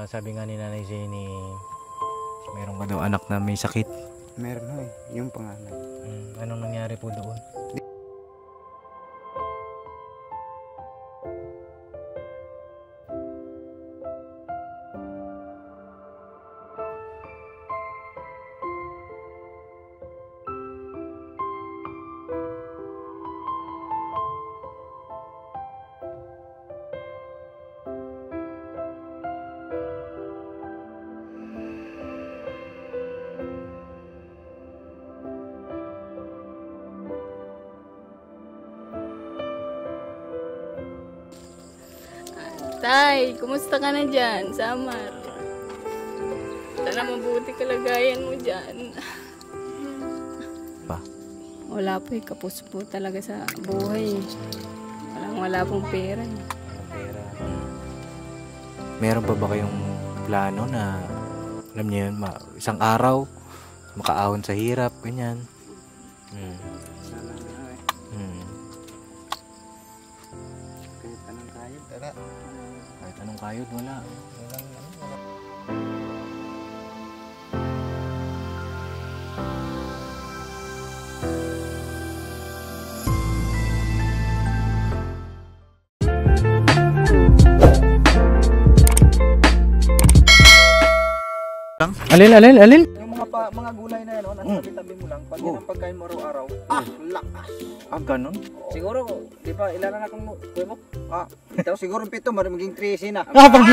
Sabi nga ni Nanay Jenny, meron ka daw anak na may sakit. Meron ho eh, yung pangalan. Anong nangyari po doon? Tay, kumusta ka na dyan, Samar? Sana mabuti kalagayan mo dyan. Pa? Wala po eh, kapos po talaga sa buhay. Wala pong pera. Meron pa ba kayong plano na, alam niyo yun, isang araw, makaahon sa hirap, ganyan? Sana nga eh. Kahit anong tayo, tara. Kahit anong kayod, wala. Alin? Yung mga gulay na yan, nasa tabi-tabi mo lang. Pag yan ang pagkain mo araw-araw, lakas. Ganun? Siguro, di ba, ilan na kung kuya mo? Ito siguro 7, maging 13 na.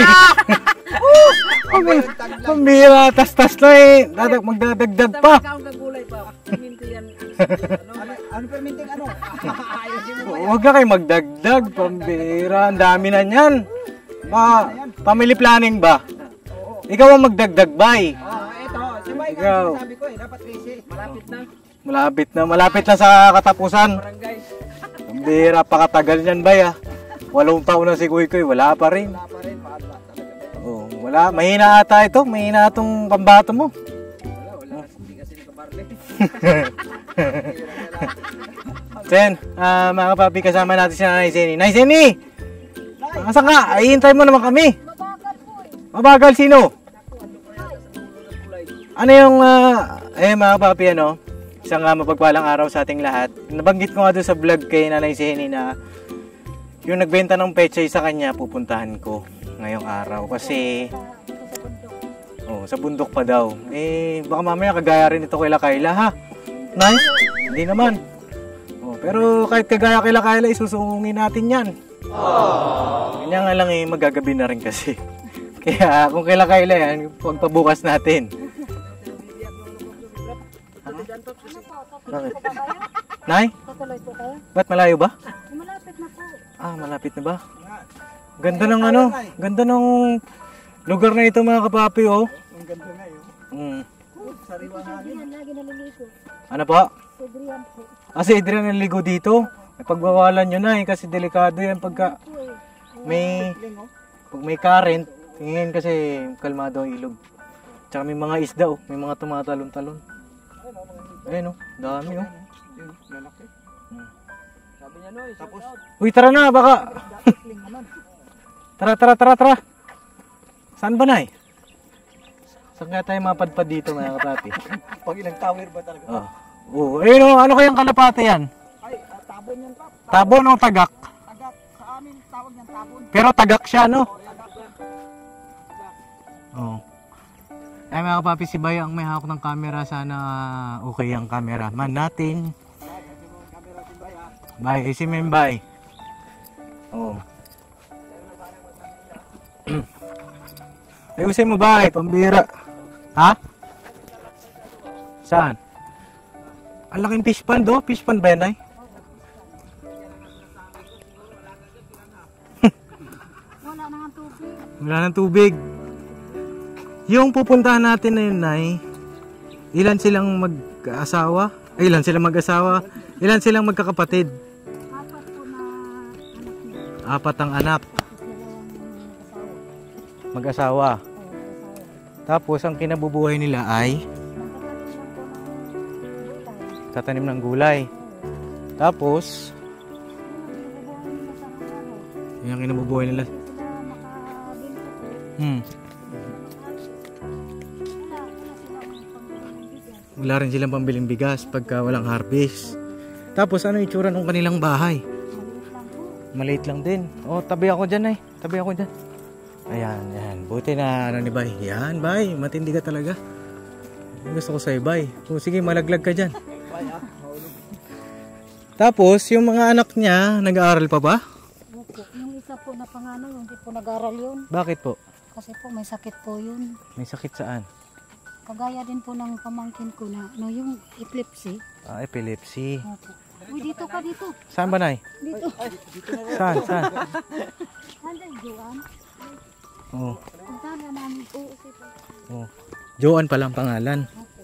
Pambira, tas-tas na eh. Magdadagdag pa. Gagulay pa. Minto yan. Ano perminting ano? Huwag na kayo magdagdag, pambira. Ang dami na yan. Family planning ba? Ikaw ang magdagdag, bay. Ito, si Bay Ikaw. sabi ko eh, dapat 13. Malapit na sa katapusan. Barangay. Pambira, pakatagal niyan, bay ah. 8 taon na si Kuy Kuy, wala pa rin. Wala pa rin, maadla talaga. Wala, mahina ata ito. Mahina itong pambato mo. Wala. Hindi kasi nakabarle. Sen, mga kapapi, kasama natin si Nanay Jenny. Nanay Jenny! Nasaan ka? Ihintay mo naman kami. Mabagal sino? Ano yung, mga kapapi, isang mapagpalang araw sa ating lahat. Nabanggit ko nga doon sa vlog kay Nanay Jenny na yung nagbenta ng pechay sa kanya, pupuntahan ko ngayong araw. Kasi, sa bundok pa daw. Baka mamaya kagaya rin ito kay Kayla, ha? Nay? Hindi naman. Pero kahit kagaya kay Kayla, isusungungin natin yan. Ganyan nga lang magagabi na rin kasi. Kaya kung kay Kayla yan, pagpabukas natin. Bakit? Nay? Ba't malayo ba? Malapit na po. Malapit na ba? Ganda ng ganda ng lugar na ito, mga kapapi, oh. Ang ganda nga yun. Sariwa hangin. Lagi naliligo. Ano po? Adrian po. Si Adrian naligo dito. Pagbawalan nyo na kasi delikado yan pagka pag may current. Ngayon kasi kalmado ang ilog. Tsaka may mga isda, may mga tumatalon-talon. Ayun, dami, Lalaki. Sabi niya no, tapos uy, tara na, baka. Tara. Saan ba, Nay? Saan kaya tayo mapadpad dito, mga kapapi? pag ilang tower ba talaga? Ayun, ano kayang kalapate yan? Ay, tabon yan pa. Tabon o tagak? Tagak. Sa amin, tawag niyan tabon. Pero tagak siya, no? Ay, mga kapapi, si Bay ang may hawak ng camera. Sana okay ang cameraman natin. Bay, si Membay. Ayusin mo, Bay, pambira. Ha? Saan? Ang laking fish pond, do? Fish pond ba yan, Nay? Wala nang tubig. Yung pupuntahan natin na yun, Nay, ilan silang mag-asawa? Ilan silang mag-asawa? Ilan silang magkakapatid? 4 ang anak. Mag-asawa. Tapos, ang kinabubuhay nila ay tatanim ng gulay. Tapos, yung kinabubuhay nila. wala rin silang pambiling bigas pagka walang harvest. Tapos ano yung itsura ng kanilang bahay? Maliit lang din. Oh, tabi ako dyan Tabi ako dyan. Ayan, yan. Buti na ano ni Bay. Yan, Bay. Matindi ka talaga. Gusto ko sa'yo, Bay. Oh, sige, malaglag ka dyan. Tapos, yung mga anak niya, nag-aaral pa ba? Opo. Yung isa po na panganay, hindi po nag-aral yun. Bakit po? Kasi po may sakit po yun. May sakit saan? Kagaya din po ng pamangkin ko na yung epilepsy. Ah, epilepsy. Opo. Uy, dito ka dito. Saan ba, Nay? Dito. Saan? Anday, Joan. Oh. Punta na namin po. Oh. Joan palang pangalan. Opo.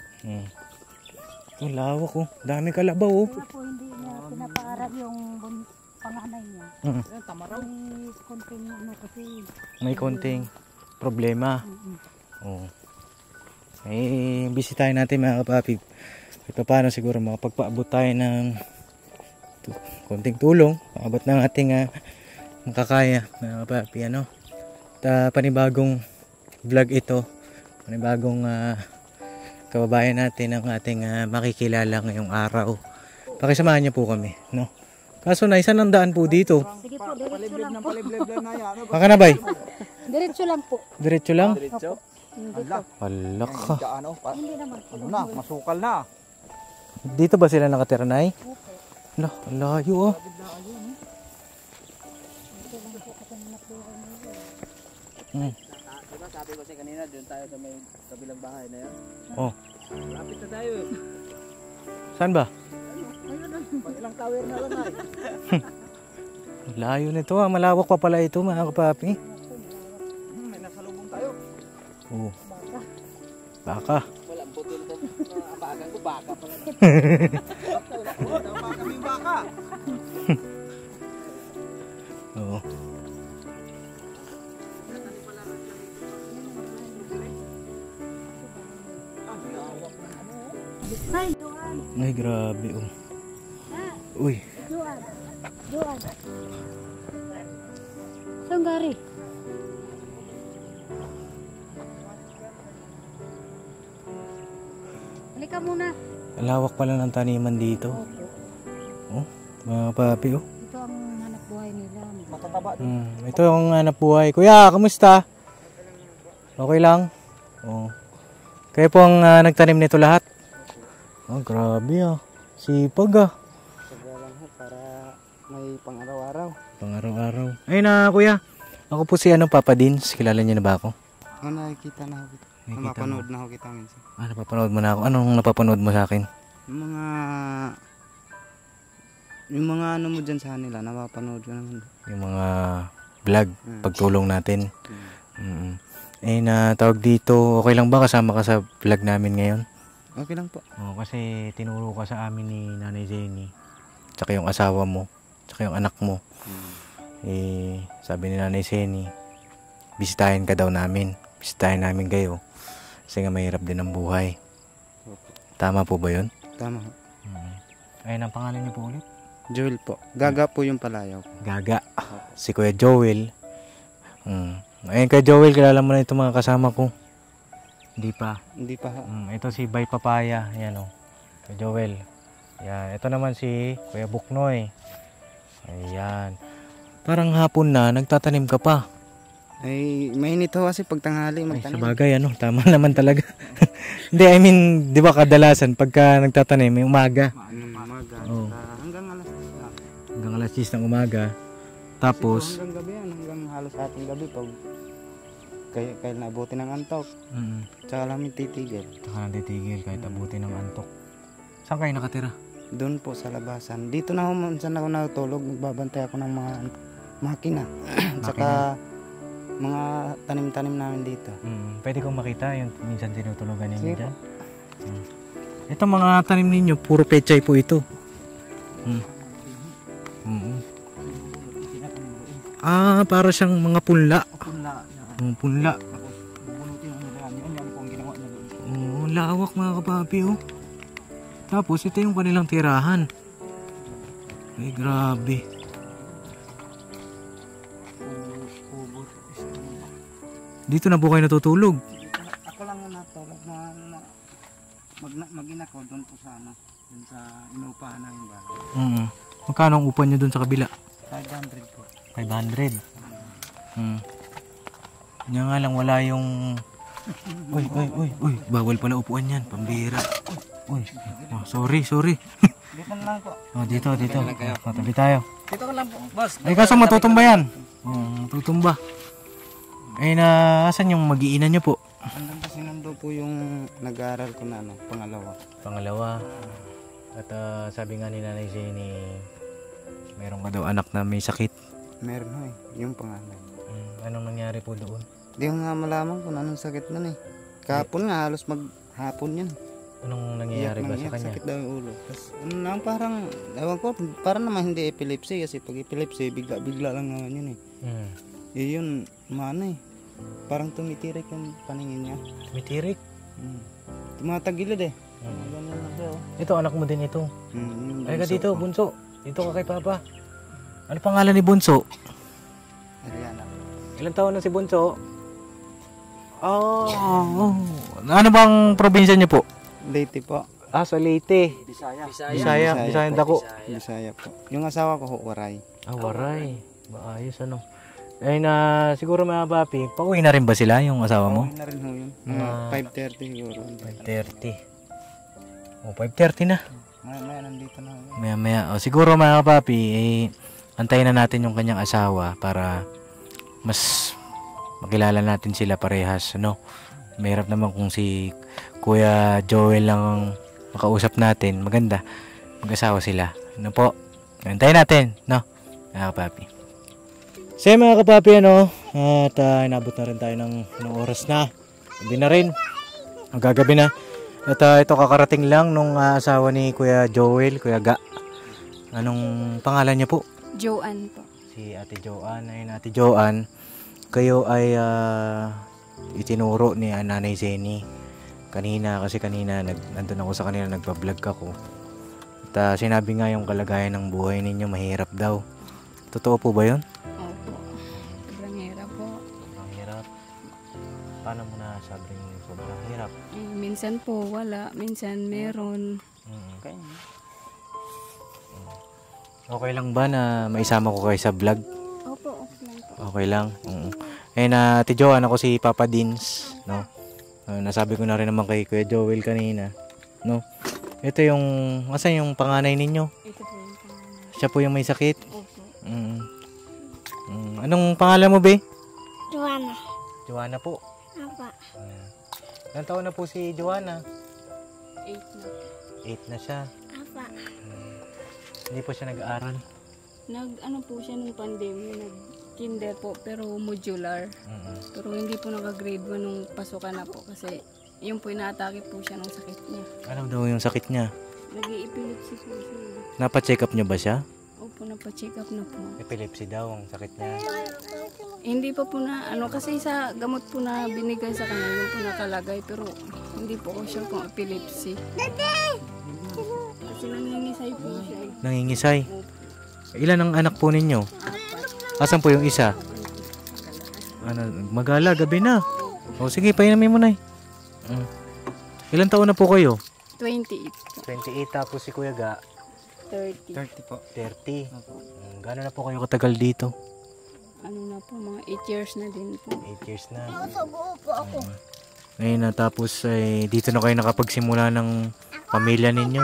Ang lawak oh. Dami kalabaw oh. Kaya po hindi niya pinapaaral yung panganay niya. May konting ano kasi. May konting problema. Oh. Eh, bisitahin natin mga kapapi. Ito paano siguro makapagpaabot tayo ng konting tulong. Paabot ng ating makakaya mga kapapi. Ano? Panibagong vlog ito. Panibagong kababayan natin ang ating makikilala ngayong araw. Pakisamahan niyo po kami. No? Kaso na, isang daan po dito. Sige po, diretso lang po. Baka na bay? Diretso lang po. Diretso lang? Diretso? Dito. Wala ka. Hindi naman po. Ano na, masukal na. Dito ba sila nakatira, Nay? Opo. Lah, layo oh. Diba sabi ko siya kanina, doon tayo sa may kabilang bahay na yan. Oh. Lapit na tayo. Saan ba? Pag ilang tower na lang ay. Layo nito ah. Malawak pa pala ito mga kapapi. May nasalubong tayo. Oh. Baka. Walang putol to. Abagan ko baka pala. Tama kami baka. Oo. Ay, Joan. Ay, grabe oh. Uy. Joan. Joan. Saan gari? Halika muna. Lawak pala ng taniman dito. Opo. Oh, mga kapapi oh. Ito ang hanap buhay nila. Matataba. Ito yung hanap buhay. Kuya, kamusta? Okay lang? Oh. Kayo po ang nagtanim nito lahat? Oh, grabe ah. Sipag ah. Saga lang ho para may pang-araw-araw. Pang-araw-araw. Ayun na kuya. Ako po si Papa Dins. Kilala niyo na ba ako? Nakikita na ho kita. Nakikita Napapanood na ho kita minsan. Napapanood mo na ako. Anong napapanood mo sa akin? Yung mga ano mo dyan sa kanila, napapanood ko naman. Yung mga vlog, pagtulong natin. Eh na tawag dito, okay lang ba kasama ka sa vlog namin ngayon? Okay lang po. Oo, kasi tinuro ka sa amin ni Nanay Jenny. Tsaka yung asawa mo. Tsaka yung anak mo. Eh, sabi ni Nanay Jenny, bisitahin ka daw namin. Bisitahin namin kayo. Kasi nga mahirap din ang buhay. Tama po ba yun? Tama ho. Ayun ang pangalan niyo po ulit? Joel po. Gaga po yung palayaw. Gaga. Si Kuya Joel. Ayun kay Joel, kilala mo na itong mga kasama ko. Hindi pa. Hindi pa ho. Ito si Bay Papaya. Ayan o. Kuya Joel. Ayan. Ito naman si Kuya Buknoy. Ayan. Parang hapon na, nagtatanim ka pa. Ay, mainit ho kasi pag tanghali Ay, magtanim. sa bagay, tama naman talaga. Hindi, I mean, di ba kadalasan pagka nagtatanim, may umaga. Umaga. Oo. Hanggang alas 10 na. Hanggang alas 10 ng umaga. Tapos, Hanggang gabi yan. Hanggang halos ating gabi. Pag kaya naabuti ng antok. Tsaka namin titigil. Tsaka natitigil kahit abuti ng antok. Saan kayo nakatira? Doon po sa labasan. Dito na ho, minsan ako natulog. Nagbabantay ako ng mga makina. Tsaka mga tanim-tanim namin dito. Pwede kong makita yung minsan tinutulogan ninyo Sige dyan. Ito mga tanim ninyo, puro pechay po ito. Ah, para siyang mga punla. Punla. Oh, lawak mga kapapi oh. Tapos ito yung kanilang tirahan. Ay, grabe. Dito na po kayo natutulog. Ako lang na natulog na Mag-ina ko doon po sa ano, doon sa inuupahan namin ba. Magkano ang upan nyo dun sa kabila? 500 po. 500. Yan nga lang, wala yung... Uy, bawal pala upuan yan, pambira. Uy, sorry. Dito na lang po. Dito. Tabi tayo. Dito ka lang po, boss. Ay, kaso matutumba yan. Matutumba. Ay, asan yung mag-iinan nyo po? Andun kasi nando po yung nag-aaral ko na ano, Pangalawa. At sabi nga ni Nanay Jenny, meron ka daw anak na may sakit. Meron ho yung panganay. Anong nangyari po doon? Di ko nga malaman kung anong sakit nun eh. Kahapon nga, halos maghapon yan. Anong nangyayari ba sa kanya? Sakit daw yung ulo. Tapos ano lang, parang, ewan ko, parang naman hindi epilepsy kasi pag epilepsy, bigla lang naman yun eh. Yun, maano eh. Parang tumitirik yung paningin niya. Tumitirik? Tumatagilid eh. Ganyan lang siya oh. Ito, anak mo din ito. Ay ka bunso dito, ko. Bunso. Dito ka kay Papa. Ano pangalan ni Bunso? Ariana. Ilang taon na si Bunso? Ano bang probinsya niyo po? Leyte po. Sa Leyte. Bisaya Bisaya dako. Bisaya po. Yung asawa ko ho, Waray. Waray. Maayos ano. Ay na siguro mga papi, pauwi na rin ba sila yung asawa mo? Pauwi na rin ho yun. Mga 5:30 siguro. 5:30. 5:30 na. Maya nandito na ho yun. Maya. Siguro mga papi, antayin na natin yung kanyang asawa para mas makilala natin sila parehas, ano? Mahirap naman kung si Kuya Joel lang ang makausap natin. Maganda, mag-asawa sila. Ano po? Antayin natin, no? Mga kapapi. So mga kapapi, ano? At inabot na rin tayo ng oras na. Hindi na rin. Magagabi na. At ito kakarating lang nung asawa ni Kuya Joel, Kuya Ga. Anong pangalan niya po? Joanne po. Si Ate Joanne. Ayun, Ate Joanne. Kayo ay itinuro ni Nanay Jenny kanina kasi kanina nandun ako sa kanila, nagpa-vlog ako. At sinabi nga yung kalagayan ng buhay ninyo mahirap daw. Totoo po ba yun? Opo. Sobrang hirap po. Sobrang hirap. Paano mo na sabing sobrang hirap? Minsan po wala, minsan meron. Okay lang ba na maisama ko kayo sa vlog? Opo, okay lang po. Okay lang. Eh na Ate Joanne, ako si Papa Dins, no? Nasabi ko na rin naman kay Kuya Joel kanina, no? Ito yung asan yung panganay ninyo? Ito po yung pangalan. Siya po yung may sakit. Opo. Anong pangalan mo, be? Joanna. Joanna po. Apa. Ilang taon na po si Joanna? 8 na. 8 na siya. Apa. Hindi po siya nag-aaral. Ano po siya nung pandemya, nag-kinder po pero modular. Pero hindi po naka-grade 1 nung pasukan na po kasi yun po inaatake po siya ng sakit niya. Ano daw yung sakit niya? Nag-i-epilepsy po siya. Napa-check up niya ba siya? Opo, napa-check up na po. Epilepsy daw ang sakit niya. Hindi pa po na, kasi sa gamot po na binigay sa kanya, yun po nakalagay, pero hindi po ako sure kung epilepsy. Kasi nangingisay po siya. Nangingisay? Ilan ang anak po ninyo? 4. Asan po yung isa? Magala, gabi na. O sige, painamin mo na eh. Ilan taon na po kayo? 28 po. 28, tapos si Kuya Ga? 30. 30 po. 30. Gano'n na po kayo katagal dito? Ano na po, mga 8 years na din po. 8 years na. Upo ako. Ngayon na tapos dito na kayo nakapagsimula ng pamilya ninyo.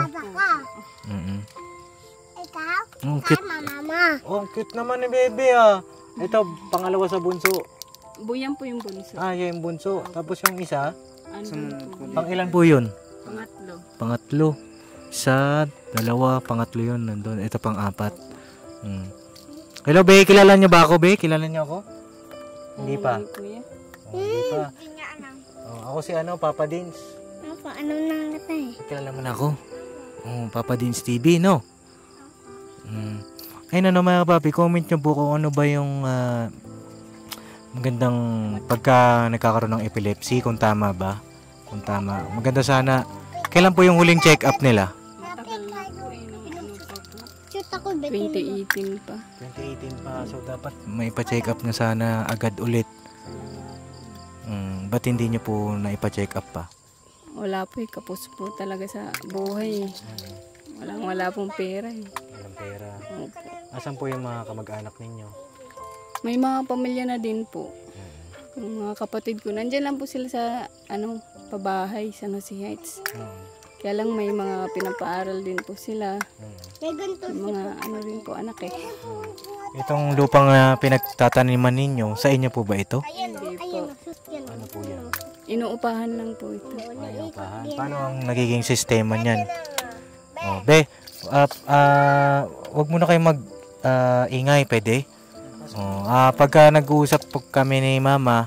Ikaw? Ang cute. Mama. Oh, ang cute naman ni baby ah. Ito, pangalawa sa bunso. Buyan po yung bunso. Yung bunso. Tapos yung isa, Ano po? pang ilan po yun? Pangatlo. Pangatlo. Isa, dalawa, pangatlo yun. Nandun. Ito pang 4. Hello, Be. Kilala niyo ba ako, Be? Kilala niyo ako? Hindi pa. Kuya. Hindi pa. Hindi niya alam. Ako si Papa Dins. Apa, ano nang natay? Kilala mo na ako? Papa Dins TV, no? Ayun mga papi, comment nyo po kung ano ba yung magandang pagka nagkakaroon ng epilepsy, kung tama ba? Kung tama. Maganda sana. Kailan po yung huling check-up nila? Matagal na po eh. Ano pa po? Shoot ako, 2018 pa. 2018 pa. So dapat may pa-check up na sana agad ulit. Ba't hindi nyo po na ipa-check up pa? wala po kapos po talaga sa buhay. Wala pong pera eh. Walang pera. Opo. Asan po yung mga kamag-anak ninyo? May mga pamilya na din po. Yung mga kapatid ko, nandyan lang po sila sa pabahay sa Nosy Heights. Kaya lang may mga pinapaaral din po sila. Yung mga rin po anak eh. Itong lupang pinagtataniman ninyo, sa inyo po ba ito? Hindi po. Ano po yan? Inuupahan lang po ito. Inuupahan. Paano ang nagiging sistema niyan? Oh, be, wag muna kayo ingay, pwede? Oh, pagka nag-uusap po kami ni Mama,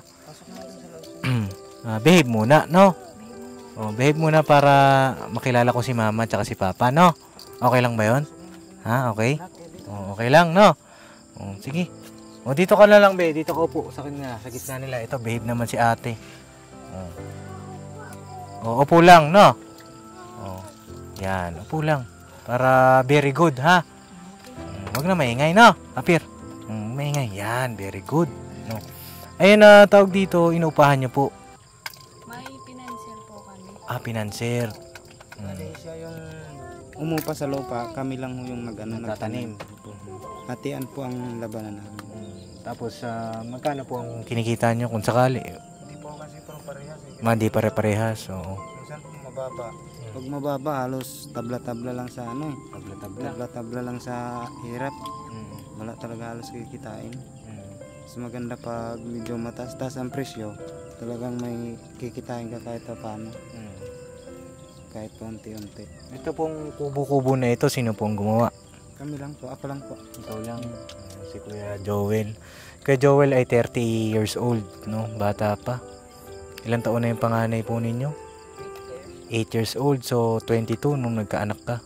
behave muna, no? Oh, behave muna para makilala ko si Mama at si Papa, no? Okay lang ba 'yon? Ha, okay? Oh, okay lang, no? Oh, sige. Oh, dito ka na lang, be. Dito ka upo sa kanya, sa gitna nila. Ito, behave naman si Ate. Oh. Oh, upo lang, no? Oh. Yan, upo lang. Para very good, ha? Wag na maingay, no? Apir. Maingay. Yan, very good. No. Ayun na tawag dito, inuupahan niyo po. May financier po kami. Financier. Siya yung umupa sa lupa, kami lang yung Nagtatanim. Hatian po ang labanan namin. Tapos, magkano po ang kinikita niyo kung sakali? Hindi po kasi parehas eh. Hindi pare-parehas, oo. Minsan po mababa. Pag mababa, halos tabla-tabla lang sa Tabla-tabla. Tabla-tabla lang sa hirap. Wala talaga halos kikitain. Mas maganda pag medyo mataas-taas ang presyo, talagang may kikitain ka kahit paano. Kahit paunti-unti. Ito pong kubo-kubo na ito, sino pong gumawa? Kami lang po, ako lang po. Ikaw lang. Si Kuya Joel. Kuya Joel ay 30 years old, no? Bata pa. Ilang taon na yung panganay po ninyo? 8 years old, so 22 nung nagkaanak ka.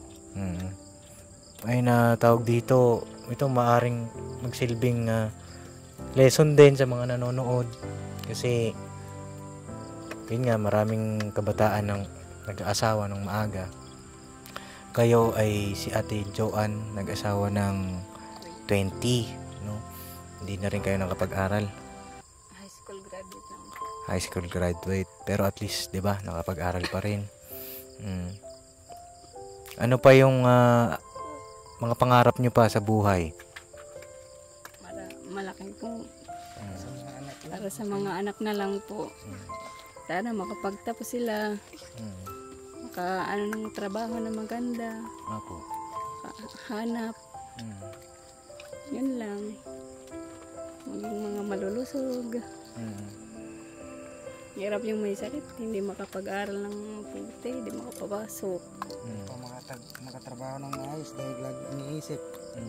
Ay na tawag dito, ito maaring magsilbing lesson din sa mga nanonood. Kasi, yun nga, maraming kabataan ng nag-aasawa ng maaga. Kayo ay si Ate Joanne, nag-asawa ng 20, no? Hindi na rin kayo nakapag-aral. High school graduate lang po. High school graduate, pero at least, 'di ba, nakapag-aral pa rin. Ano pa yung mga pangarap nyo pa sa buhay? Malaking po. Para sa mga anak na lang po. Sana makapagtapos sila. Ng trabaho na maganda. Apo. Hanap. Yun lang. Maging mga malulusog. Hirap yung may sakit. Hindi makapag-aral ng puti. Hindi makapapasok. Makatrabaho ng maayos dahil lagi iniisip.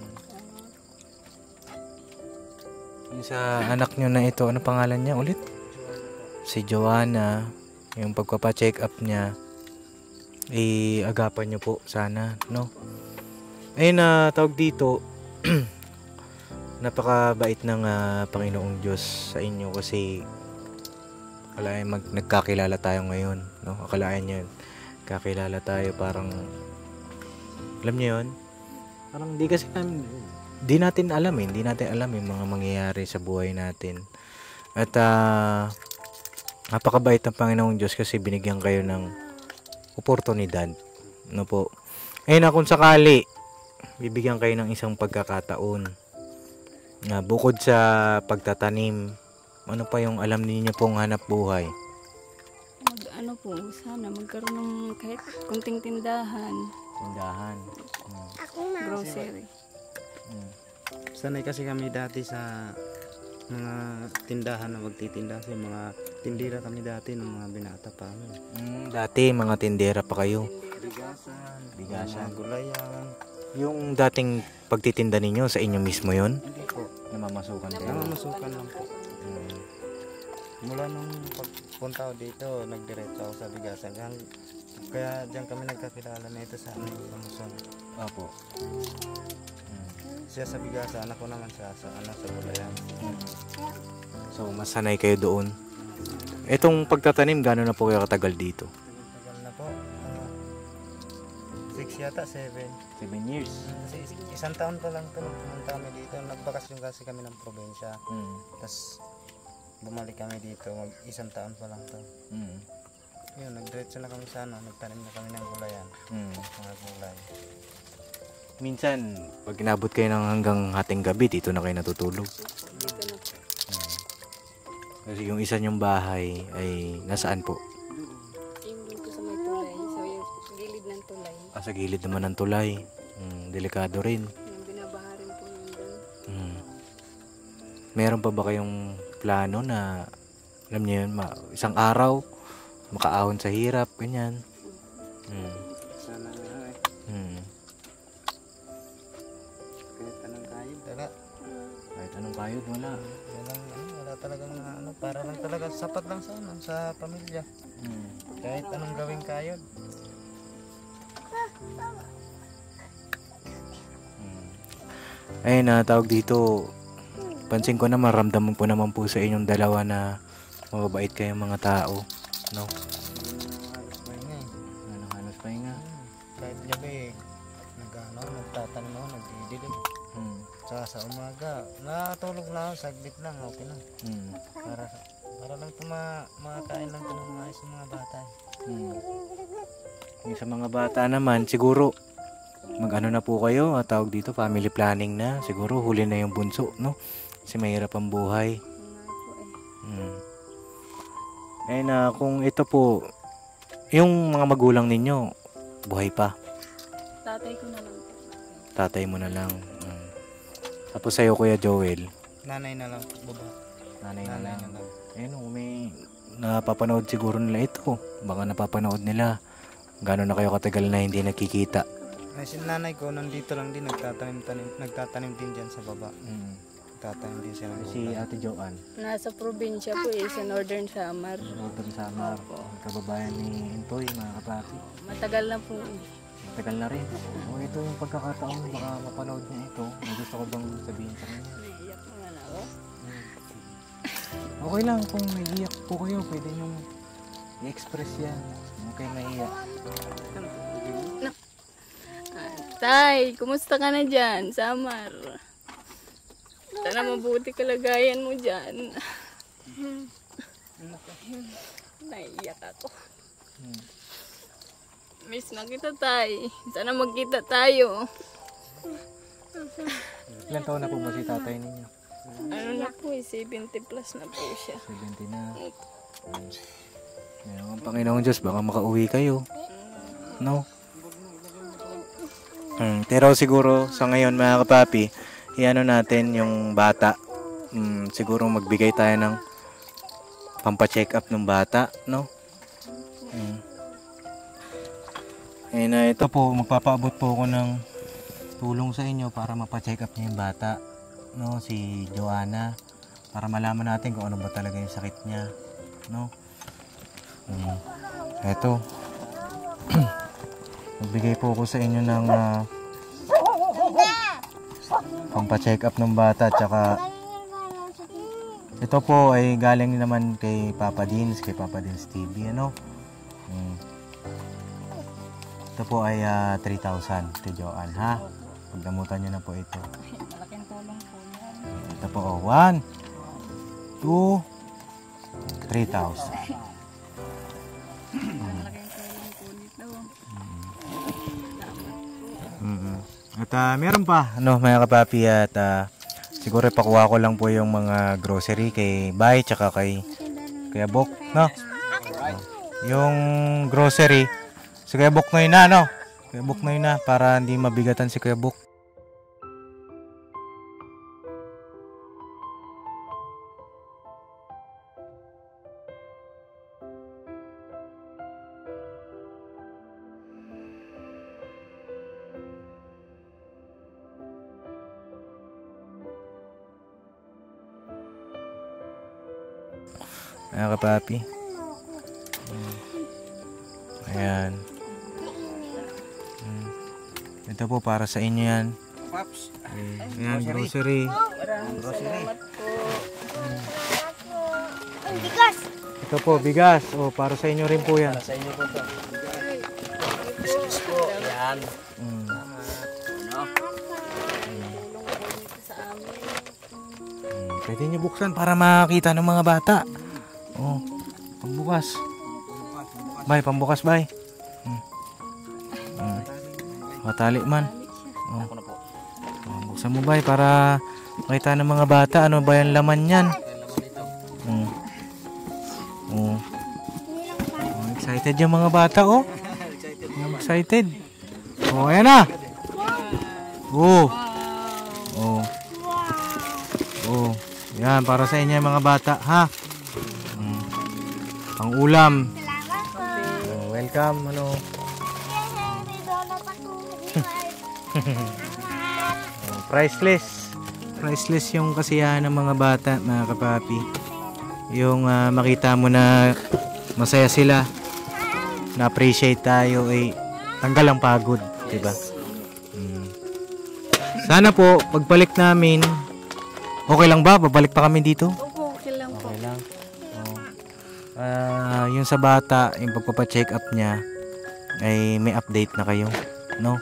Yung sa anak nyo na ito, ano pangalan niya ulit? Si Joanna. Yung pagpapa-check up niya, agapan nyo po sana, no? Ayun na tawag dito, napakabait ng Panginoong Diyos sa inyo kasi akalain nagkakilala tayo ngayon, no? Akalain nyo yun, kakilala tayo parang, alam nyo yun, parang di natin alam yung mga mangyayari sa buhay natin. At napakabait ng Panginoong Diyos kasi binigyan kayo ng oportunidad, no po. Na kung sakali bibigyan kayo ng isang pagkakataon na bukod sa pagtatanim, ano pa yung alam niyo pong hanap buhay? Sana magkaroon ng kahit kunting tindahan. Grocery. Sanay kasi kami dati sa mga tindahan na magtitinda kasi mga tindera kami dati ng mga binata pa. Dati mga tindera pa kayo. Bigasan, gulayan. Yung dating pagtitinda ninyo sa inyo mismo yon? Hindi po. Namamasukan kayo? Namamasukan lang po. Mula nung pagpunta ko dito, nagdiretso ako sa bigasan. Kaya diyan kami nagkakilala na ito sa Lamuson. Apo. Siya sa bigasan, ako naman siya sa gulayan. So, mas sanay kayo doon. Etong pagtatanim, gano'n na po kayo katagal dito? Tagal na po. 6 yata, 7. 7 years. Kasi isang taon pa lang ito nung pumunta kami dito. Nagbakasyon kasi kami ng probinsya. Tapos bumalik kami dito. Isang taon pa lang ito. Yun, nagdiretso na kami sa ano, nagtanim na kami ng gulayan. Mga gulay. Minsan, pag inabot kayo ng hanggang hating gabi, dito na kayo natutulog. Dito na po. Kasi yung isa niyong bahay ay nasaan po? Yung dun po sa may tulay. So yung gilid ng tulay. Sa gilid naman ng tulay. Delikado rin. Yung binabaha rin po yun dun. Meron pa ba kayong plano na, alam niyo yun, isang araw, makaahon sa hirap, ganyan? Sana nga eh. Kahit anong kayod, wala. Kahit anong kayod, wala. Wala talagang ano, para lang talaga sapat lang sa ano, sa pamilya. Kahit anong gawing kayod. Ayun na, tawag dito, pansin ko na maramdaman ko naman po sa inyong dalawa na mababait kayong mga tao, no? Halos pahinga eh. Halos pahinga. Kahit gabi, nagtatanim ako, nagdidilim. Tsaka sa umaga, natulog lang ako, saglit lang, okay lang. Para lang makakain lang ito ng mga sa mga bata. Yung sa mga bata naman, siguro, mag-ano na po kayo, tawag dito, family planning na. Siguro, huli na yung bunso, no? Kasi mahirap ang buhay. Eh na, kung ito po, yung mga magulang ninyo, buhay pa. Tatay ko na lang po. Tatay mo na lang. Tapos sa'yo, Kuya Joel. Nanay na lang, baba. Nanay na lang. Ayun, may napapanood siguro nila ito. Baka napapanood nila. Gano'n na kayo katagal na hindi nakikita. Si nanay ko, nandito lang din, nagtatanim din dyan sa baba. Nagtatanim din siya ng Si Ate Joanne. Nasa probinsya po sa Northern Samar. Northern Samar. Kababayan ni Intoy, mga kapapi. Matagal na po. Tagal na rin. Ito yung pagkakataon, baka mapanood niya ito. May gusto ko bang sabihin sa kanya? Naiiyak mo na ako. Okay lang, kung naiiyak po kayo, pwede niyong i-express yan. Huwag kayo naiiyak. Tay, kumusta ka na dyan, Samar? Sana mabuti kalagayan mo dyan. Naiiyak ako. Miss na kita, Tay. Sana magkita tayo. Ilan taon na po ba si tatay ninyo? Ano na po 70 plus na po siya. 70 na. Ang Panginoong Diyos, baka makauwi kayo. No? Pero siguro sa ngayon mga kapapi, iano natin yung bata. Siguro magbigay tayo ng pampa-check up ng bata, no? Ito po, magpapaabot po ako ng tulong sa inyo para mapa-check up niyo yung bata, no? Si Joanna, para malaman natin kung ano ba talaga yung sakit niya, no? Ito. Magbigay po ako sa inyo ng pampa-check up ng bata, tsaka ito po ay galing naman kay Papa Dins TV, ano? Ito po ay 3,000 to Joanne, ha? Pagdamutan nyo na po ito. Malaking tulong po yan. Ito po, 1, 2, 3,000. Malaking tulong po nito. At meron pa, ano, mga kapapi, at siguro pakuha ko lang po yung mga grocery kay Bay tsaka kay Kuya Bok, no? Yung grocery, si Kuya Bok na yun na, no? Kuya Bok na yun na, para hindi mabigatan si Kuya Bok. Mga kapapi. Ayan. Ito po para sa inyo yan. Ayan, grocery. Maraming salamat po. Ito po, bigas. O, para sa inyo rin po yan. Sa inyo po ito. Yan. Pwede nyo buksan para makakita ng mga bata. Oh, pagbukas. Bay, pambukas, bay. Matali man. Oh. Buksan mo, bay, para makita ng mga bata. Ano ba yung laman yan? Excited yung mga bata, oh. Excited. Oh, ayan na. Oh. Oh. Oh. Yan, para sa inyo mga bata, ha? Pang ulam. Oh, welcome, ano. Oh, priceless. Priceless yung kasiyahan ng mga bata, mga kapapi. Yung makita mo na masaya sila. Na-appreciate tayo, eh, tanggal ang pagod, diba? Sana po, pagbalik namin, okay lang ba? Babalik pa kami dito? Opo, okay lang po. Okay lang. Yung sa bata, yung pagpapacheck up niya, ay may update na kayo, no?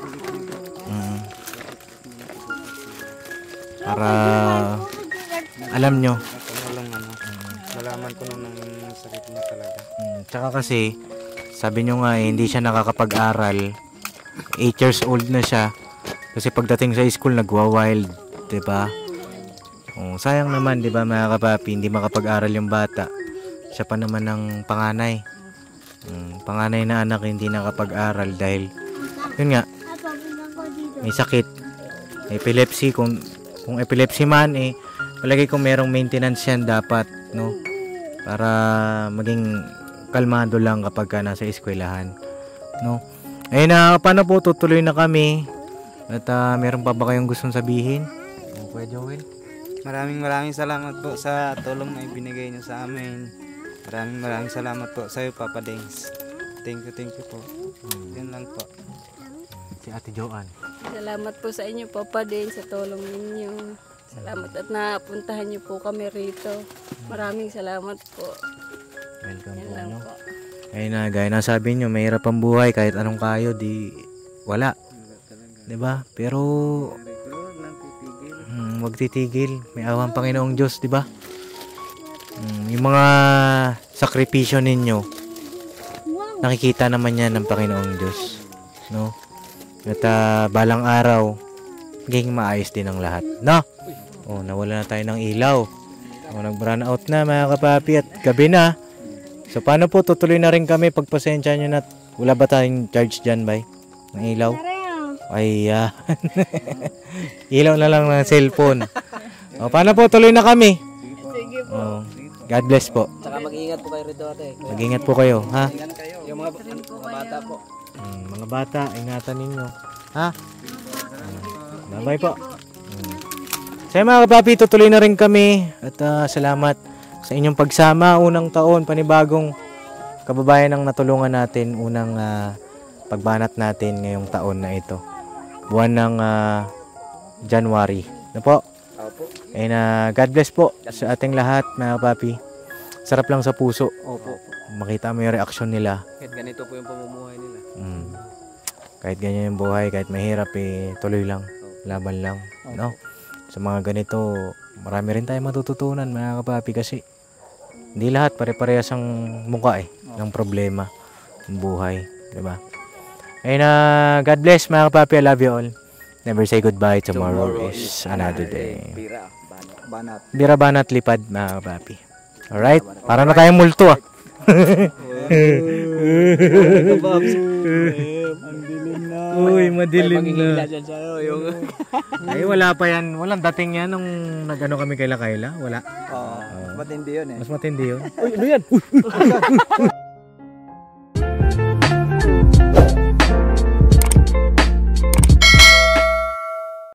Para alam nyo. Malaman ko nung sakit niya talaga. Tsaka kasi, sabi nyo nga, hindi siya nakakapag-aral. 8 years old na siya. Kasi pagdating sa school, nagwa-wild, diba? Sayang naman, diba, mga kapapi, hindi makapag-aral yung bata. Siya pa naman ng panganay. Panganay na anak, hindi nakapag-aral dahil, yun nga, may sakit. Epilepsy, kung epilepsy man, palagay ko merong maintenance yan dapat, no? Para maging kalmado lang kapag nasa eskwelahan, no? Ayun na, paano po, tutuloy na kami. At meron pa ba kayong gustong sabihin? Kuya Joel? Maraming salamat po sa tulong na ibinigay niyo sa amin. Maraming salamat po sa iyo, Papa Dings. Thank you po. Yun lang po. Si Ate Joanne. Salamat po sa inyo, Papa, din sa tulong ninyo. Salamat at napuntahan niyo po kami rito. Maraming salamat po. Welcome Yan po, lang no? po. Ayun na, gaya na sabi nyo, mahirap ang buhay, kahit anong kayo, di wala. Diba? Pero wag titigil. May awang Panginoong Diyos, diba? Yung mga sakripisyo ninyo, nakikita naman yan ng Panginoong Diyos, no? At balang araw, magiging maayos din ang lahat, no? Nawala na tayo ng ilaw. Nag-run out na, mga kapapi, at gabi na. So paano po, tutuloy na rin kami. Pagpasensya nyo na, wala ba tayong charge dyan, bay? Ng ilaw? Ay, ilaw na lang ng cellphone. Paano po, tuloy na kami. Sige po. God bless po. Saka mag-iingat po kayo rito, ate. Mag-ingat po kayo, ha? Yung mga bata po. Mga bata, ingatan ninyo, ha? Bye-bye po. Sa mga kapapi, tutuloy na rin kami. At salamat sa inyong pagsama. Unang taon, panibagong kababayan ang natulungan natin. Unang pagbanat natin ngayong taon na ito. Buwan ng January. Ano po? Opo. And God bless po sa ating lahat, mga kapapi. Sarap lang sa puso. Opo. Makita mo yung reaksyon nila. Kahit ganito po yung pamumuhay nila. Kahit ganyan yung buhay, kahit mahirap, tuloy lang. Laban lang. No? Sa mga ganito, marami rin tayong matututunan, mga kapapi, kasi hindi lahat pare-parehas ang mukha ng problema ng buhay, diba? Ayun na, God bless, mga kapapi. I love you all. Never say goodbye. Tomorrow is another day. Bira banat lipad, mga kapapi. Alright? Para na tayong multo, Uy, madilim na. Ay, wala pa yan. Walang dating yan nung nag-ano kami kay Lakayla. Wala. Matindi yun Mas matindi yun. Uy, ano yan?